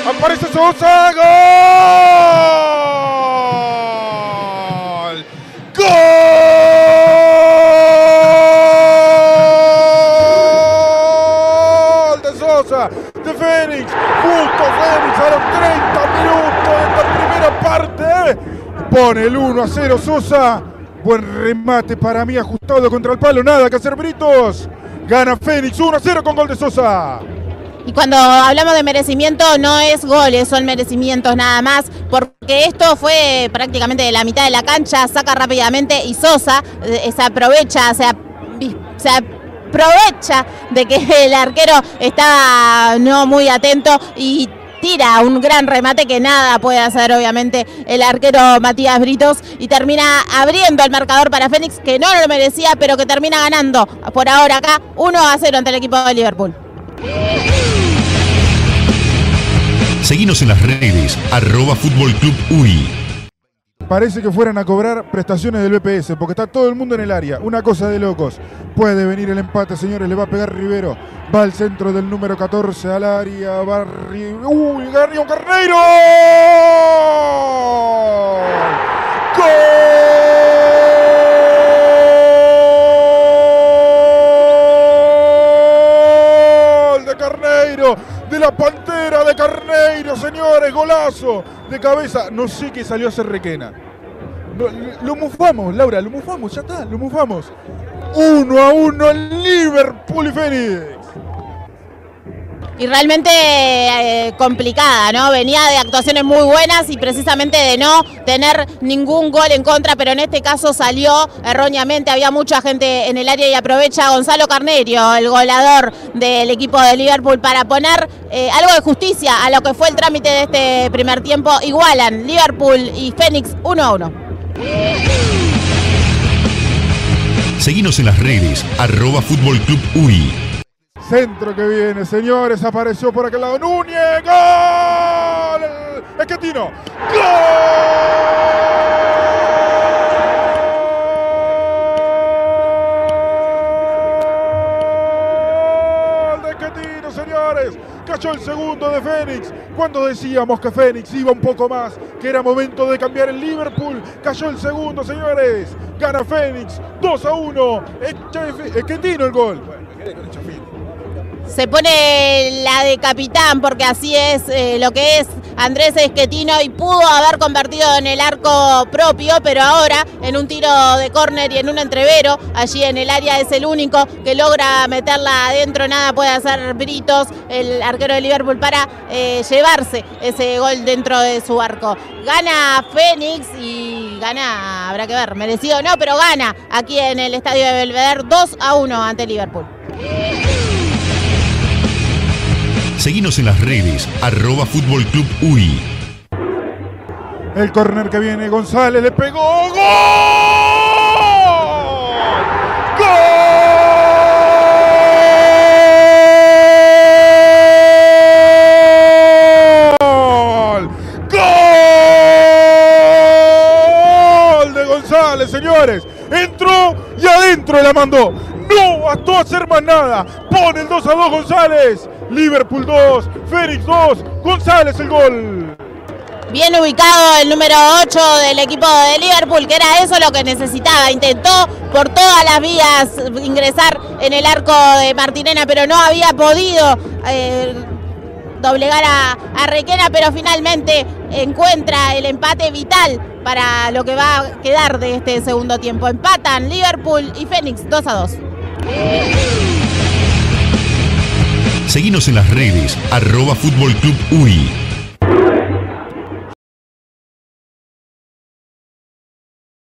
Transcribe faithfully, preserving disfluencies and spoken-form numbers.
Aparece Sosa, gol. Gol de Sosa, de Fénix, justo Fénix a los treinta minutos de esta primera parte. Pone el uno a cero Sosa. Buen remate para mí, ajustado contra el palo, nada que hacer Britos. Gana Fénix uno a cero con gol de Sosa. Y cuando hablamos de merecimiento, no es goles, son merecimientos nada más, porque esto fue prácticamente de la mitad de la cancha, saca rápidamente y Sosa eh, se aprovecha, se, se aprovecha de que el arquero está no muy atento y tira un gran remate que nada puede hacer obviamente el arquero Matías Britos y termina abriendo el marcador para Fénix, que no lo merecía, pero que termina ganando por ahora acá uno a cero ante el equipo de Liverpool. Seguinos en las redes, arroba Fútbol Club U I. Parece que fueran a cobrar prestaciones del B P S, porque está todo el mundo en el área. Una cosa de locos. Puede venir el empate, señores, le va a pegar Rivero. Va al centro del número catorce al área. Va Ri... ¡Uy! Garrión Carneiro. ¡Gol! De Carneiro. De la Pantera de Carneiro, señores, golazo de cabeza. No sé qué salió a hacer Requena. Lo, lo mufamos, Laura, lo mufamos, ya está, lo mufamos. Uno a uno en Liverpool y Fénix. Y realmente eh, complicada, ¿no? Venía de actuaciones muy buenas y precisamente de no tener ningún gol en contra, pero en este caso salió erróneamente, había mucha gente en el área y aprovecha Gonzalo Carneiro, el goleador del equipo de Liverpool, para poner eh, algo de justicia a lo que fue el trámite de este primer tiempo. Igualan Liverpool y Fénix uno a uno. Seguinos en las redes, arroba Fútbol Club U I. Centro que viene, señores, apareció por aquel lado Núñez, ¡gol! Esquetino, ¡gol! De Esquetino, señores, cayó el segundo de Fénix. Cuando decíamos que Fénix iba un poco más, que era momento de cambiar el Liverpool, cayó el segundo, señores, gana Fénix, dos a uno, Esquetino el gol. Bueno, me quedé con el chafín. Se pone la de capitán porque así es eh, lo que es Andrés Esquetino y pudo haber convertido en el arco propio, pero ahora en un tiro de córner y en un entrevero, allí en el área es el único que logra meterla adentro, nada puede hacer Britos, el arquero de Liverpool, para eh, llevarse ese gol dentro de su arco. Gana Fénix y gana, habrá que ver, merecido o no, pero gana aquí en el estadio de Belvedere dos a uno ante Liverpool. Seguinos en las redes, arroba Fútbol Club U I. El córner que viene, González le pegó, ¡gol! ¡Gol! ¡Gol de González, señores! Entró y adentro la mandó. No bastó hacer más nada. Pone el dos a dos González. Liverpool dos, Fénix dos, González el gol. Bien ubicado el número ocho del equipo de Liverpool, que era eso lo que necesitaba. Intentó por todas las vías ingresar en el arco de Martinena, pero no había podido eh, doblegar a, a Requena, pero finalmente encuentra el empate vital para lo que va a quedar de este segundo tiempo. Empatan Liverpool y Fénix dos a dos. Seguinos en las redes, arroba Fútbol Club U I.